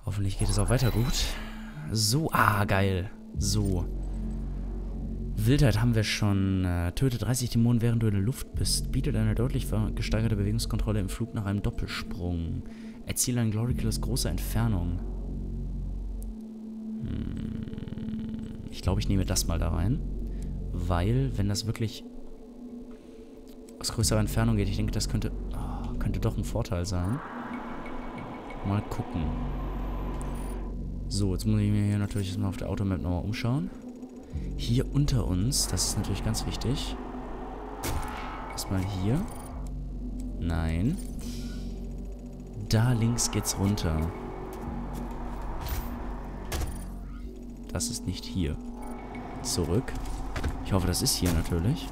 Hoffentlich geht es auch weiter gut. So, geil. So. Wildheit haben wir schon. Töte 30 Dämonen, während du in der Luft bist. Bietet eine deutlich gesteigerte Bewegungskontrolle im Flug nach einem Doppelsprung. Erziele einen Glory Kill aus großer Entfernung. Ich glaube, ich nehme das mal da rein. Weil, wenn das wirklich aus größerer Entfernung geht, ich denke, das könnte doch ein Vorteil sein. Mal gucken. So, jetzt muss ich mir hier natürlich erstmal auf der Automap nochmal umschauen. Hier unter uns, das ist natürlich ganz wichtig. Erstmal hier. Nein. Da links geht's runter. Das ist nicht hier. Zurück. Ich hoffe, das ist hier natürlich.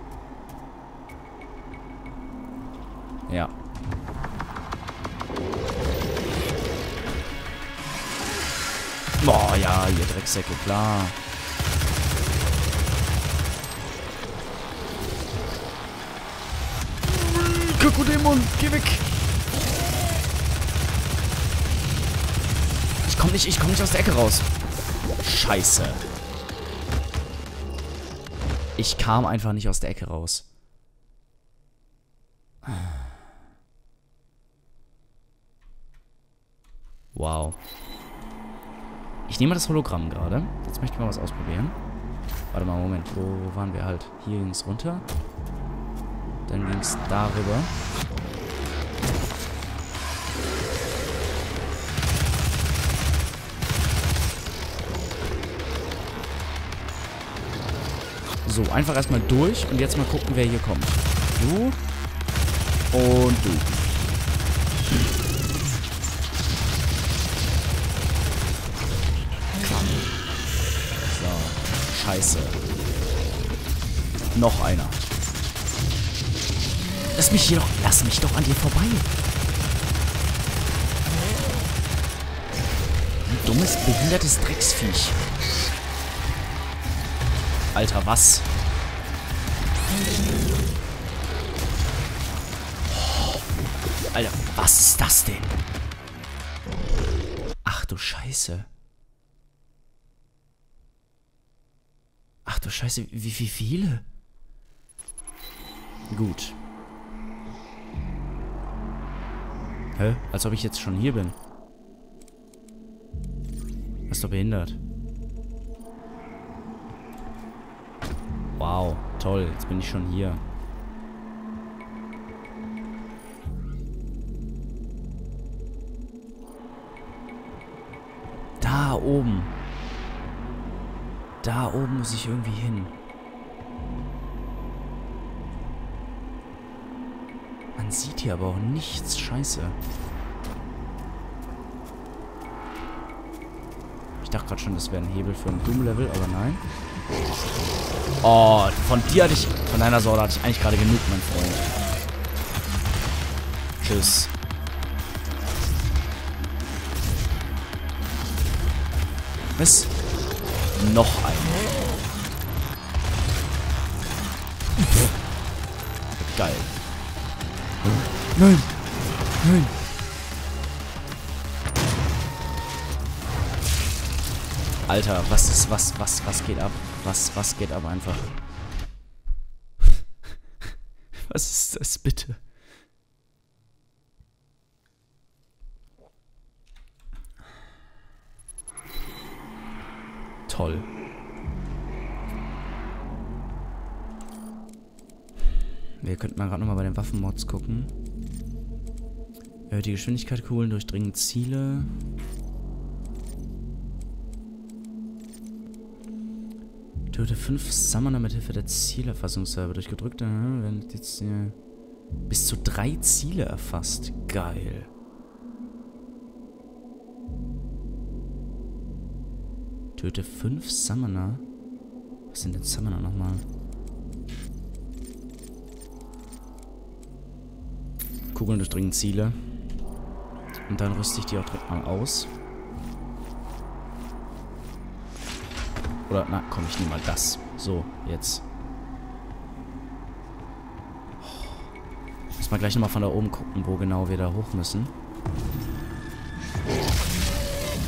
Ja. Boah, ja, ihr Drecksäcke, klar. Krokodämon, geh weg! Ich komm nicht aus der Ecke raus. Scheiße. Ich kam einfach nicht aus der Ecke raus. Wow. Ich nehme mal das Hologramm gerade. Jetzt möchte ich mal was ausprobieren. Warte mal, Moment. Wo waren wir halt? Hier ging es runter. Dann ging es darüber. So, einfach erstmal durch und jetzt mal gucken, wer hier kommt. Du und du. So, scheiße. Noch einer. Lass mich doch an dir vorbei. Ein dummes, behindertes Drecksviech. Alter, was? Alter, was ist das denn? Ach du Scheiße. Ach du Scheiße, wie viele? Gut. Hä? Als ob ich jetzt schon hier bin. Was ist doch behindert? Wow, toll. Jetzt bin ich schon hier. Da oben. Da oben muss ich irgendwie hin. Man sieht hier aber auch nichts. Scheiße. Ich dachte gerade schon, das wäre ein Hebel für ein Doom-Level, aber nein. Oh, von deiner Sorte hatte ich eigentlich gerade genug, mein Freund. Tschüss. Was? Noch ein. Geil. Nein. Nein. Alter, was geht ab? Was geht ab einfach? Was ist das bitte? Toll. Wir könnten mal gerade nochmal bei den Waffenmods gucken. Die Geschwindigkeit Kugeln durchdringen Ziele. Töte 5 Summoner mit Hilfe der Zielerfassungsserver. Durch gedrückte werden jetzt bis zu 3 Ziele erfasst. Geil. Töte 5 Summoner. Was sind denn Summoner nochmal? Kugeln durchdringen Ziele. Und dann rüste ich die auch direkt mal aus. Oder, na komm, ich nehme mal das. So, jetzt. Muss mal gleich nochmal von da oben gucken, wo genau wir da hoch müssen.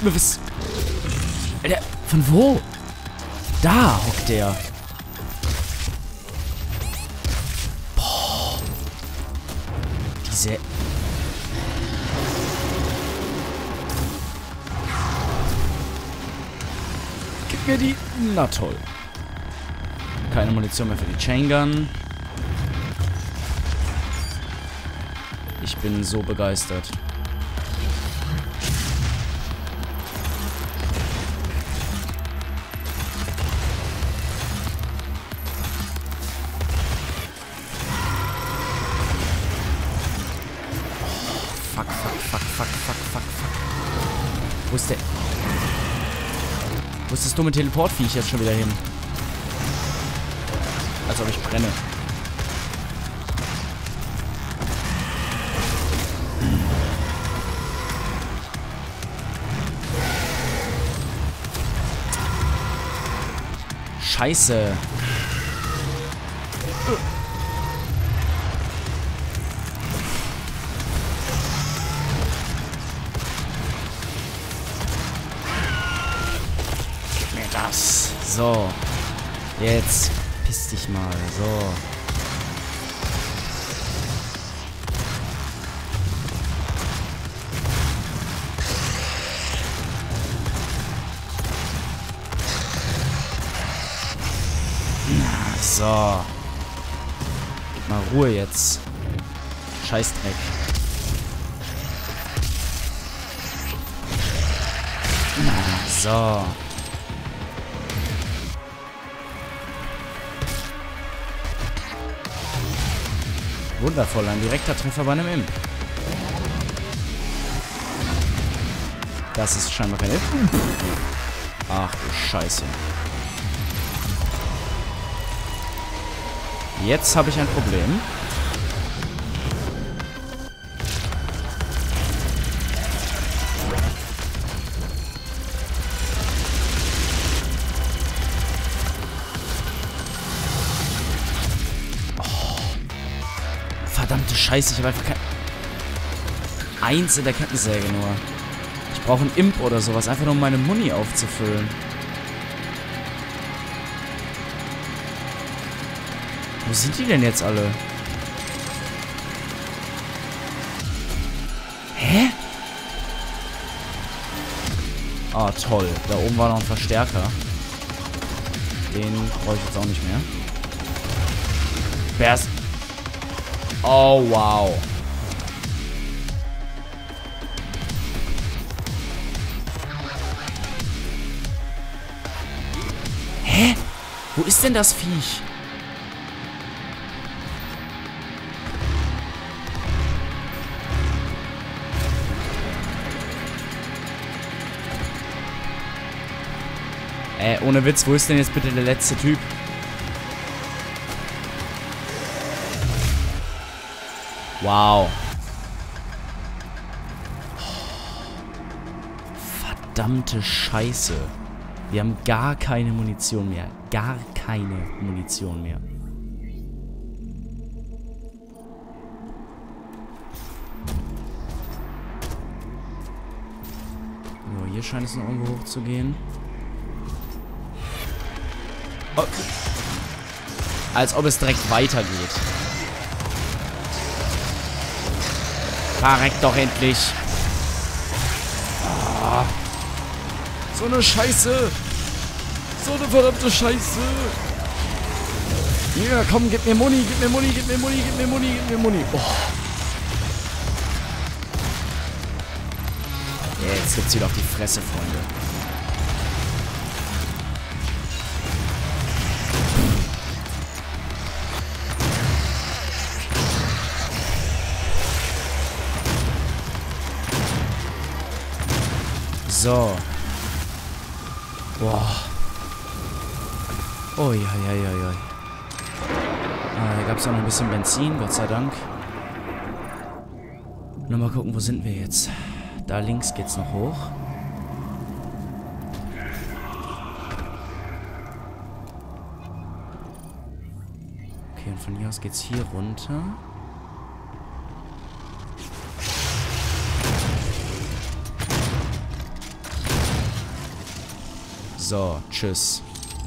Alter, von wo? Da hockt der. Boah. Diese... Gib mir die... Na toll. Keine Munition mehr für die Chain Gun. Ich bin so begeistert. Fuck. Wo ist der... Wo ist das dumme Teleportviech jetzt schon wieder hin? Als ob ich brenne. Scheiße. Gib mir das. So. Jetzt piss dich mal. So. So. Gib mal Ruhe jetzt. Scheißdreck. So. Wundervoll, ein direkter Treffer bei einem Imp. Das ist scheinbar kein Imp. Ach du Scheiße. Jetzt habe ich ein Problem. Oh. Verdammte Scheiße, ich habe einfach kein... Eins in der Kettensäge nur. Ich brauche einen Imp oder sowas, einfach nur um meine Muni aufzufüllen. Wo sind die denn jetzt alle? Hä? Ah, toll. Da oben war noch ein Verstärker. Den brauche ich jetzt auch nicht mehr. Wer ist... Oh, wow. Hä? Wo ist denn das Viech? Ohne Witz, wo ist denn jetzt bitte der letzte Typ? Wow. Verdammte Scheiße. Wir haben gar keine Munition mehr. Gar keine Munition mehr. So, hier scheint es noch irgendwo hoch zu gehen. Oh. Als ob es direkt weitergeht. Verreck doch endlich. Oh. So eine Scheiße. So eine verdammte Scheiße. Ja, komm, gib mir Muni, gib mir Muni, gib mir Muni, gib mir Muni, gib mir Muni. Oh. Jetzt gibt's wieder auf die Fresse, Freunde. So. Boah. Ui, ui, ui, ui. Ah, hier gab es auch noch ein bisschen Benzin, Gott sei Dank. Nur mal gucken, wo sind wir jetzt? Da links geht's noch hoch. Okay, und von hier aus geht's hier runter. So, tschüss.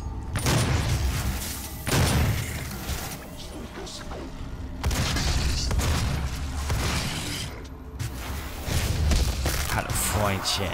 Hallo, Freundchen.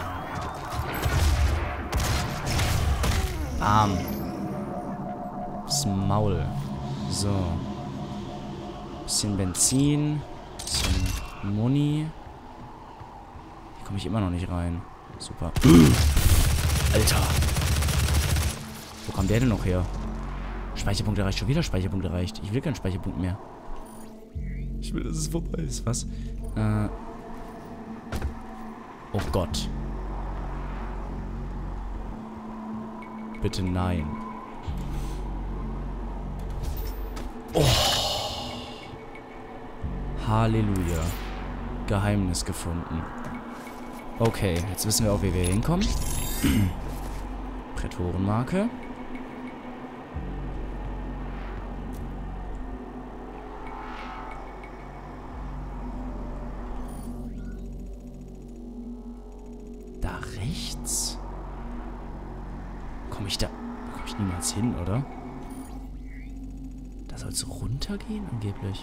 Arm. Das Maul. So. Bisschen Benzin. Bisschen Muni. Hier komme ich immer noch nicht rein. Super. Alter. Wo kam der denn noch her? Speicherpunkt erreicht. Schon wieder Speicherpunkt erreicht. Ich will keinen Speicherpunkt mehr. Ich will, dass es vorbei ist. Was? Oh Gott. Bitte nein. Oh. Halleluja. Geheimnis gefunden. Okay, jetzt wissen wir auch, wie wir hier hinkommen. Prätorenmarke. Da rechts? Komme ich niemals hin, oder? Da soll es runtergehen, angeblich.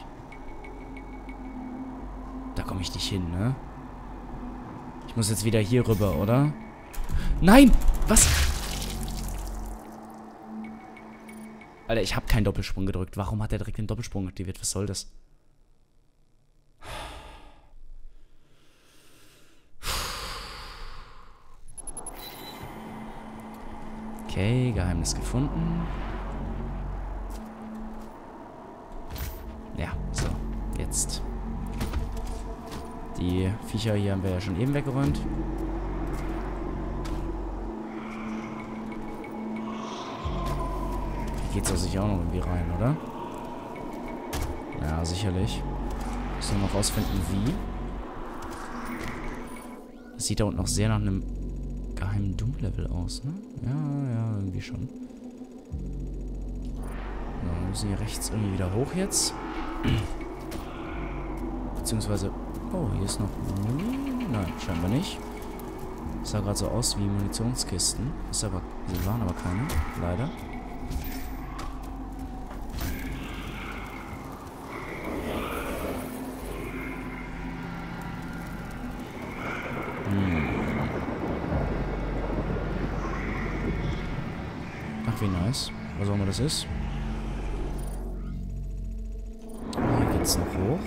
Da komme ich nicht hin, ne? Ich muss jetzt wieder hier rüber, oder? Nein! Was? Alter, ich habe keinen Doppelsprung gedrückt. Warum hat er direkt den Doppelsprung aktiviert? Was soll das? Okay, Geheimnis gefunden. Ja, so. Jetzt. Die Viecher hier haben wir ja schon eben weggeräumt. Hier geht's doch sicher auch noch irgendwie rein, oder? Ja, sicherlich. Müssen wir noch rausfinden, wie. Das sieht da unten noch sehr nach einem geheimen Doom-Level aus, ne? Ja, irgendwie schon. So, wir müssen hier rechts irgendwie wieder hoch jetzt. Beziehungsweise... Oh, hier ist noch... Nein, scheinbar nicht. Das sah gerade so aus wie Munitionskisten. Sie waren aber keine, leider. Ach, wie nice. Was auch immer das ist. Hier geht's noch hoch.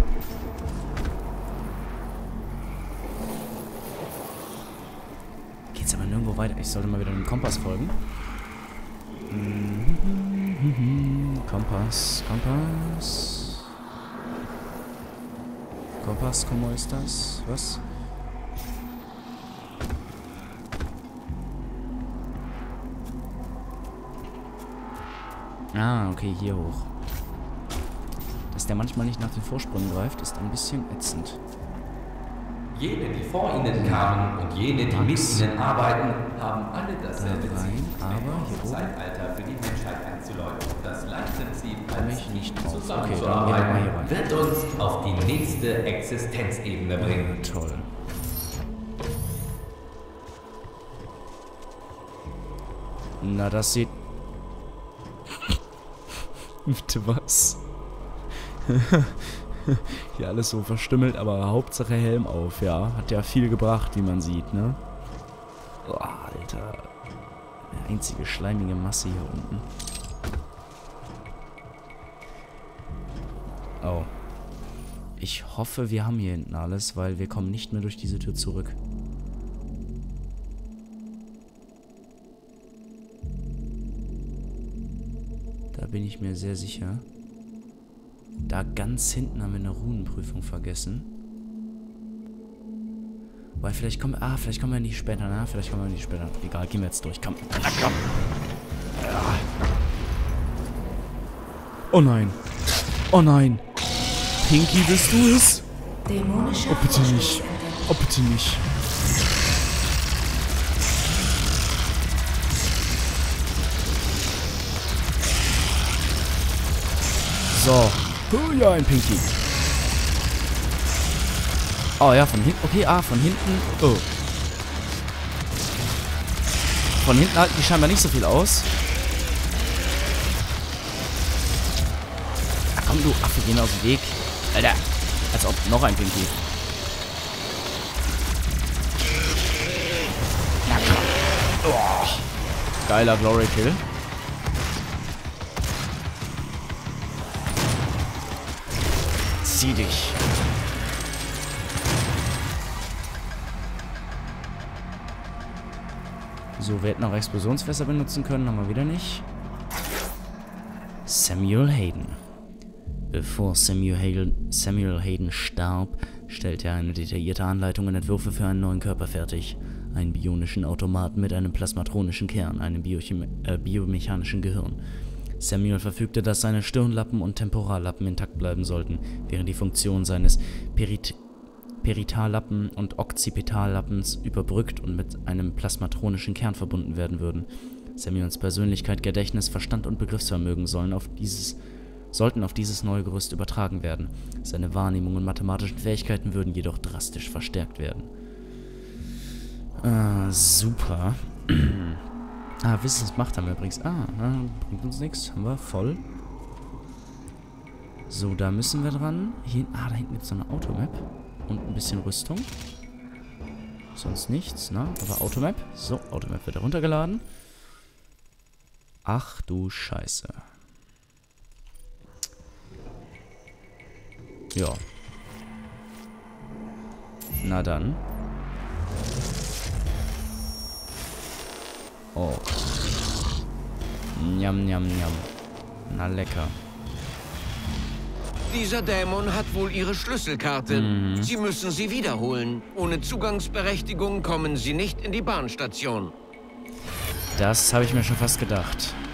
Geht's aber nirgendwo weiter. Ich sollte mal wieder dem Kompass folgen. Kompass. Kompass, como ist das? Was? Ah, okay, hier hoch. Dass der manchmal nicht nach den Vorsprüngen greift, ist ein bisschen ätzend. Jene, die vor ihnen kamen und jene, die mit ihnen arbeiten, haben alle dasselbe Ziel, ein Zeitalter für die Menschheit einzuläuten. Das Leitprinzip als nicht zusammenzuarbeiten wird uns auf die nächste Existenzebene bringen. Toll. Na, das sieht... Bitte was? Hier alles so verstümmelt, aber Hauptsache Helm auf, ja. Hat ja viel gebracht, wie man sieht, ne? Oh, Alter. Eine einzige schleimige Masse hier unten. Oh. Ich hoffe, wir haben hier hinten alles, weil wir kommen nicht mehr durch diese Tür zurück. Da bin ich mir sehr sicher. Da ganz hinten haben wir eine Runenprüfung vergessen. Weil vielleicht kommen wir nicht später, ne? Vielleicht kommen wir nicht später. Egal, gehen wir jetzt durch. Komm. Na, komm. Ja. Oh nein. Oh nein. Pinky, bist du es? Oh, bitte nicht. Oh, bitte nicht. So. Oh ja, ein Pinky. Oh ja, von hinten. Okay, von hinten. Oh. Von hinten halten die scheinbar nicht so viel aus. Ach komm, du Affe, geh mir aus dem Weg. Alter, als ob noch ein Pinky. Na komm. Oh. Geiler Glory Kill. Zieh dich. So, wir hätten auch Explosionsfässer benutzen können, haben wir wieder nicht. Samuel Hayden. Bevor Samuel Hayden starb, stellte er eine detaillierte Anleitung und Entwürfe für einen neuen Körper fertig. Einen bionischen Automaten mit einem plasmatronischen Kern, einem biomechanischen Gehirn. Samuel verfügte, dass seine Stirnlappen und Temporallappen intakt bleiben sollten, während die Funktion seines Peritallappen und Occipitallappens überbrückt und mit einem plasmatronischen Kern verbunden werden würden. Samuels Persönlichkeit, Gedächtnis, Verstand und Begriffsvermögen sollten auf dieses neue Gerüst übertragen werden. Seine Wahrnehmung und mathematischen Fähigkeiten würden jedoch drastisch verstärkt werden. Super. Wissensmacht haben wir übrigens. Bringt uns nichts. Haben wir voll. So, da müssen wir dran. Hier, da hinten gibt es noch eine Automap. Und ein bisschen Rüstung. Sonst nichts, ne? Aber Automap. So, Automap wird heruntergeladen. Ach du Scheiße. Ja. Na dann. Oh. Njam, njam, njam. Na lecker. Dieser Dämon hat wohl Ihre Schlüsselkarte. Sie müssen sie wiederholen. Ohne Zugangsberechtigung kommen Sie nicht in die Bahnstation. Das habe ich mir schon fast gedacht.